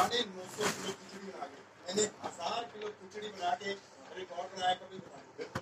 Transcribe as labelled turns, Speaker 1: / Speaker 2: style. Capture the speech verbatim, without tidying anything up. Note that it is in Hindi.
Speaker 1: साढ़े नौ सौ किलो खिचड़ी बना के, मैंने हजार किलो खिचड़ी बना के रिकॉर्ड बनाया कभी बना